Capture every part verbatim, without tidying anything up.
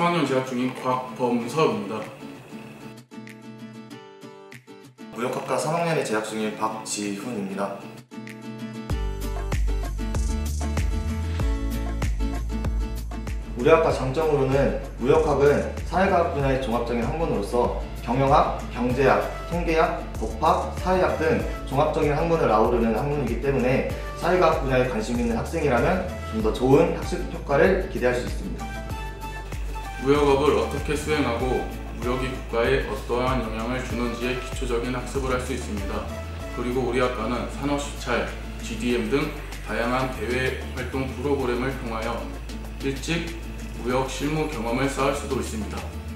삼 학년 재학 중인 곽범섭입니다. 무역학과 삼 학년에 재학 중인 박지훈입니다. 우리 학과 장점으로는 무역학은 사회과학 분야의 종합적인 학문으로서 경영학, 경제학, 통계학, 법학, 사회학 등 종합적인 학문을 아우르는 학문이기 때문에 사회과학 분야에 관심 있는 학생이라면 좀 더 좋은 학습 효과를 기대할 수 있습니다. 무역업을 어떻게 수행하고 무역이 국가에 어떠한 영향을 주는지에 기초적인 학습을 할 수 있습니다. 그리고 우리 학과는 산업시찰, 지디엠 등 다양한 대외 활동 프로그램을 통하여 일찍 무역 실무 경험을 쌓을 수도 있습니다.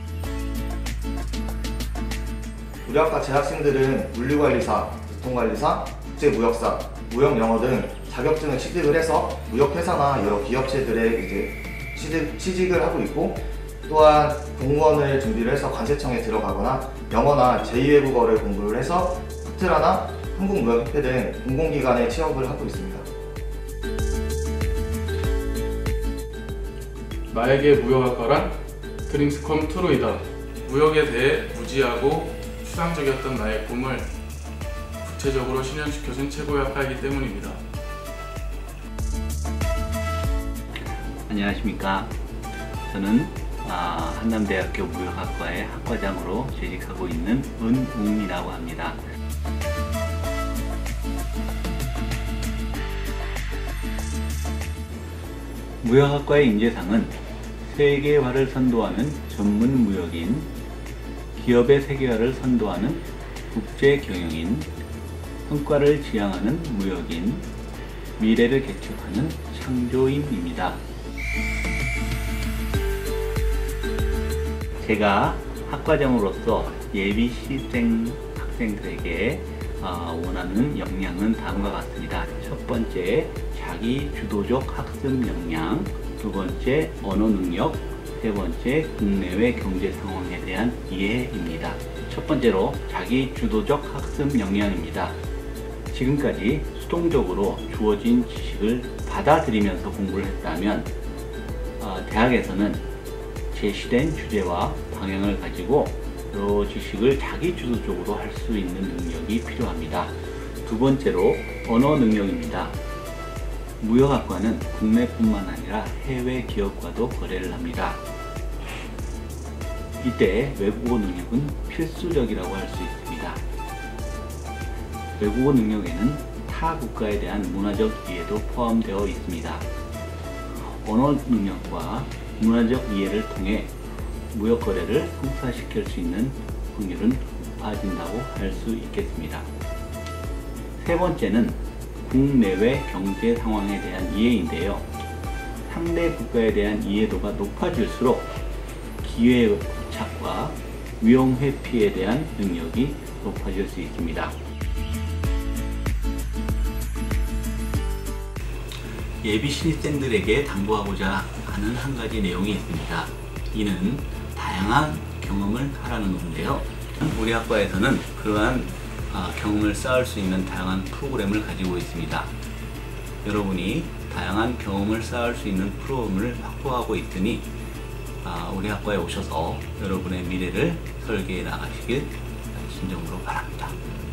우리 학과 재학생들은 물류관리사, 유통관리사, 국제무역사, 무역영어 등 자격증을 취득을 해서 무역회사나 여러 기업체들에 이제 취직, 취직을 하고 있고, 또한 공무원을 준비를 해서 관세청에 들어가거나 영어나 제이 외국어를 공부를 해서 푸트라나 한국무역협회 등 공공기관에 취업을 하고 있습니다. 나에게 무역학과란 드림스컴 트루이다. 무역에 대해 무지하고 추상적이었던 나의 꿈을 구체적으로 실현시켜준 최고의 학과이기 때문입니다. 안녕하십니까. 저는 아, 한남대학교 무역학과의 학과장으로 재직하고 있는 은웅이라고 합니다. 무역학과의 인재상은 세계화를 선도하는 전문 무역인, 기업의 세계화를 선도하는 국제 경영인, 성과를 지향하는 무역인, 미래를 개척하는 창조인입니다. 제가 학과장으로서 예비 시생 학생들에게 원하는 역량은 다음과 같습니다. 첫 번째, 자기 주도적 학습 역량, 두 번째, 언어 능력, 세 번째, 국내외 경제 상황에 대한 이해입니다. 첫 번째로 자기 주도적 학습 역량입니다. 지금까지 수동적으로 주어진 지식을 받아들이면서 공부를 했다면 어, 대학에서는 제시된 주제와 방향을 가지고 이 지식을 자기 주도적으로 할 수 있는 능력이 필요합니다. 두 번째로 언어 능력입니다. 무역학과는 국내뿐만 아니라 해외 기업과도 거래를 합니다. 이때 외국어 능력은 필수적이라고 할 수 있습니다. 외국어 능력에는 타 국가에 대한 문화적 이해도 포함되어 있습니다. 언어 능력과 문화적 이해를 통해 무역 거래를 성사시킬 수 있는 확률은 높아진다고 할 수 있겠습니다. 세 번째는 국내외 경제 상황에 대한 이해인데요. 상대 국가에 대한 이해도가 높아질수록 기회의 포착과 위험 회피에 대한 능력이 높아질 수 있습니다. 예비 신입생들에게 당부하고자 하는 한 가지 내용이 있습니다. 이는 다양한 경험을 하라는 건데요. 우리 학과에서는 그러한 경험을 쌓을 수 있는 다양한 프로그램을 가지고 있습니다. 여러분이 다양한 경험을 쌓을 수 있는 프로그램을 확보하고 있으니 우리 학과에 오셔서 여러분의 미래를 설계해 나가시길 진정으로 바랍니다.